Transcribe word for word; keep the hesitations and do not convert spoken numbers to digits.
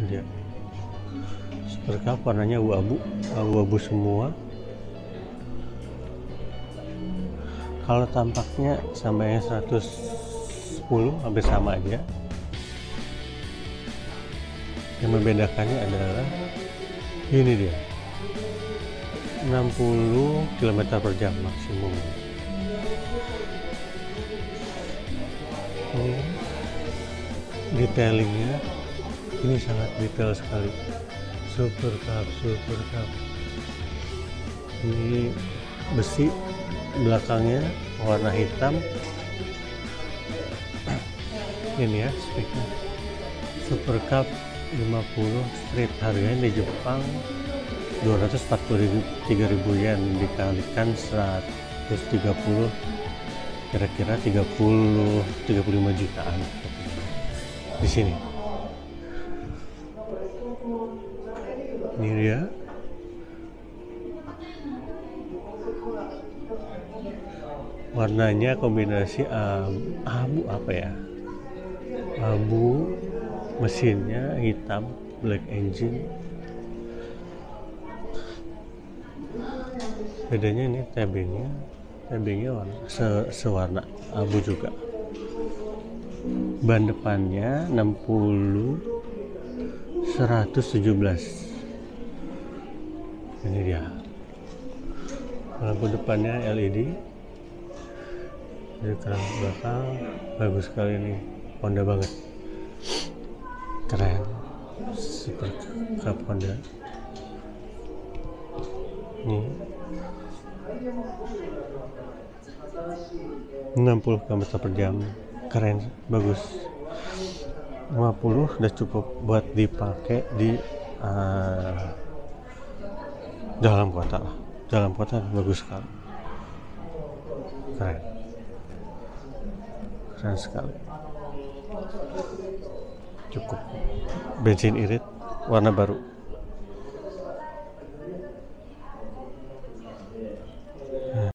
dia Super Cup warnanya abu-abu abu-abu semua. Kalau tampaknya sama yang seratus sepuluh hampir sama aja. Yang membedakannya adalah ini dia, enam puluh kilometer per jam maksimum. Ini detailingnya ini sangat detail sekali. Super Cup, Super Cup. Ini besi belakangnya warna hitam. Ini ya speknya Super Cup lima puluh street, harganya di Jepang dua ratus empat puluh tiga ribu yen, dikalikan seratus tiga puluh, kira-kira tiga puluh tiga puluh lima jutaan di sini. Ini dia warnanya kombinasi abu, abu apa ya abu, mesinnya hitam, black engine. Bedanya ini tabbingnya tabbingnya warna se sewarna abu juga. Ban depannya enam puluh seratus tujuh belas. Ini dia lampu depannya L E D. Jadi keran belakang bagus sekali, ini Honda banget, keren. Super Cup Honda nih enam puluh kilometer per jam, keren, bagus. Lima puluh udah cukup buat dipakai di uh, dalam kota lah. Dalam kota bagus sekali, keren, keren sekali. Cukup bensin irit warna baru.